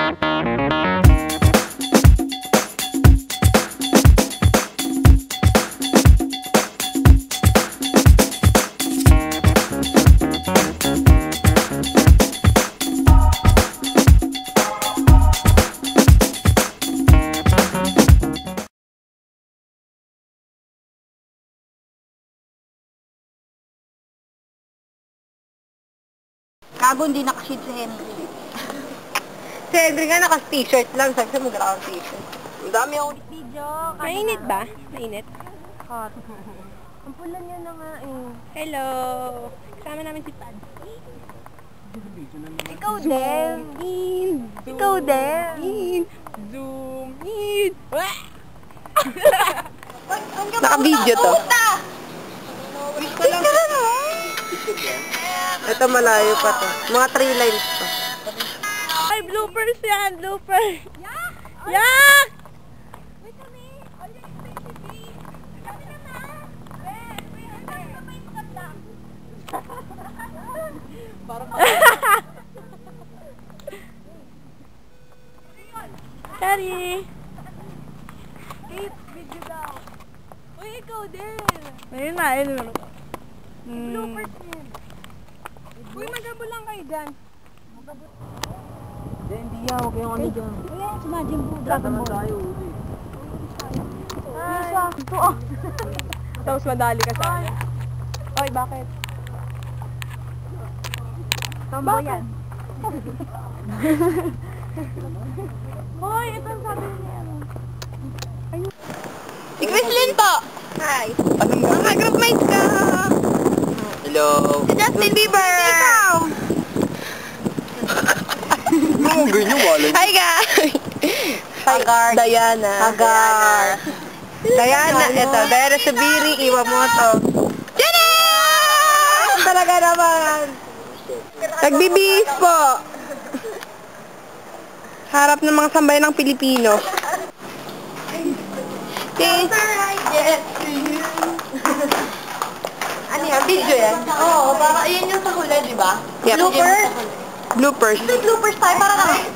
Gago, hindi nakashade si Henry. Si Henry nga naka-t-shirt lang. Sabi sa mag-round t-shirt. Ang dami akong video. Mainit ba? Mainit? Hot. Ang pula niya na nga eh. Hello! Kasama namin si Pad. Ikaw din. Ikaw din. Zoom in! Naka-video to. Wish ko lang. Ito malayo pa to. Mga 3 lines to. Ay, bloopers yan! Bloopers! Yak! Yak! Wait a minute. All your expensive. Sabi na na. Wait. Ang kamay ko lang. Parang Sorry! Kate, video daw. Uy, ikaw din. Ayun na, ayun na. Bloopers din. Uy, magabol lang kayo dyan. Hindi yan, huwag yung ano dyan. Uy, si Majin po. Dragon Ball. Tayo, uli. Ay, ito ah. Tapos madali ka sa akin. Oy, bakit? Tombo yan. Hoy, ito ang sabi niya. Si Chrislyn po! Hi! Mga groupmates ka! Hello! Si Justin Bieber! Ikaw! Ano ganyan wala? Hi guys! Hagar. Diana. Hagar. Diana, ito. Diana Subiri, Iwamoto. Jenny! Talaga naman. Nagbibihis po. Harap ng mga sambayan ng Pilipino. Ano yan? Video yan? Oo, para yun yung sa huli, di ba? Yep. Bloopers? Bloopers. May bloopers tayo para na.